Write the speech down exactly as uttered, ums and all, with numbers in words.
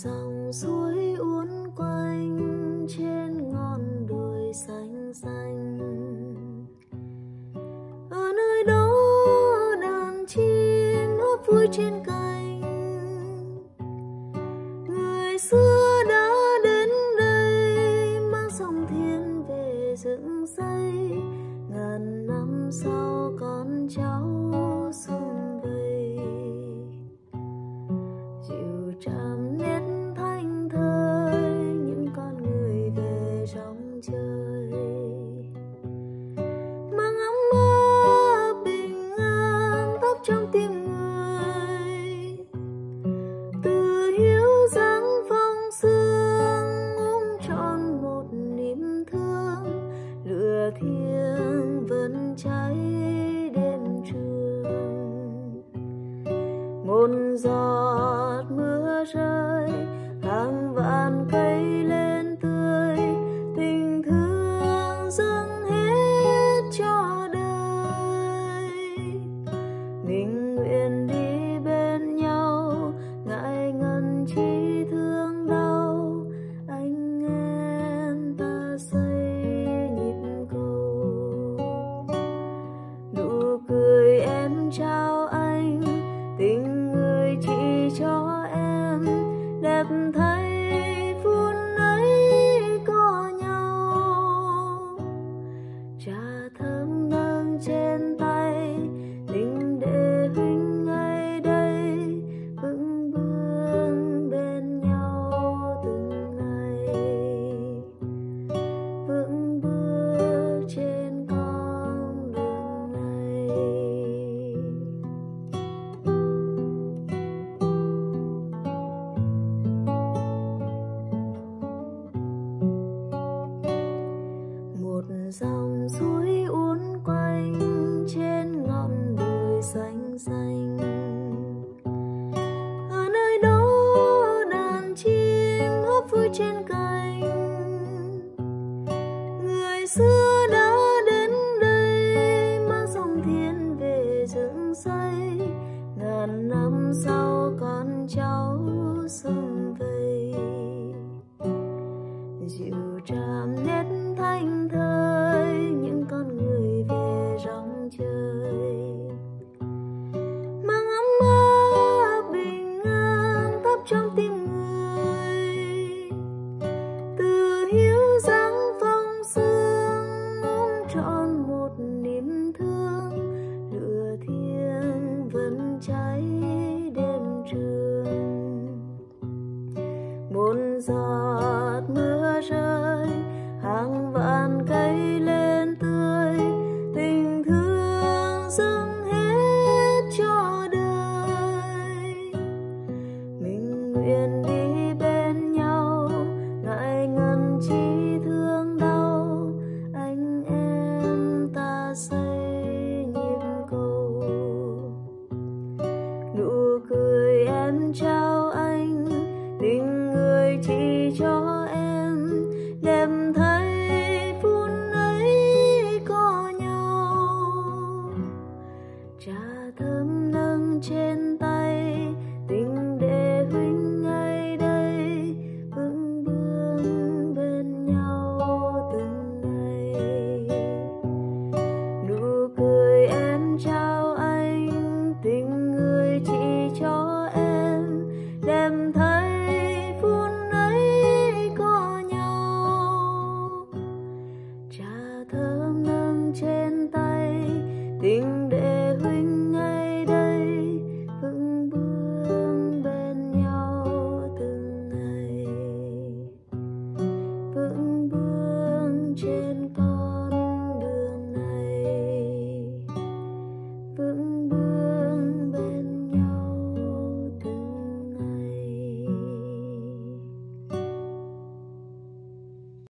dòng suối uốn quanh trên ngọn đồi xanh xanh. Ở nơi đó đàn chim hót vui trên cành. Người xưa đã đến đây mang dòng thiên về dựng xây. Ngàn năm sau con cháu sum vầy, dịu tràm nét thanh thơi những con người về trong chơi. Mang ấm áp bình an thắp trong tim người, từ hiếu dáng phong sương ôm trọn một niềm thương. Lửa thiêng vẫn cháy đêm trường, một giọt mưa rơi hàng vạn cây lên tươi. Tình thương dâng hết cho đời, mình nguyện đi bên nhau ngại ngần chi thương đau. Anh em ta xây nhịp cầu, nụ cười em trao anh, tình người chỉ cho em. Đẹp thay phút ấy có nhau, trà thơm nâng trên tay, tình để huynh ngày đây vững bước bên nhau từng ngày, vững bước trên con đường này. Một dòng suối uốn quanh trên ngọn đồi xanh xanh. Ở nơi đó đàn chim hót vui trên cành. Người xưa đã đến đây mang dòng thiên về dựng xây. Ngàn năm sau con cháu sum vầy, dịu tràm nét thanh thơi những con người về rong chơi. Mang ấm áp bình an thắp trong tim người, từ hiếu dáng phong sương ôm trọn một niềm thương. Lửa thiêng vẫn cháy đêm trường, một giọt mưa rơi hàng vạn cây lên tươi. Tình thương dâng hết cho đời, mình nguyện đi bên nhau ngại ngần chi thương đau. Anh em ta xây nhịp cầu, nụ cười em trao anh, tình người chỉ cho em. Đẹp thay phút ấy có nhau, trà thơm nâng trên tay, tình để huynh ngày đây vững bước bên nhau từng ngày. Nụ cười em trao anh, tình người chỉ cho em. Đẹp thay phút ấy có nhau, trà thơm nâng trên tay, tình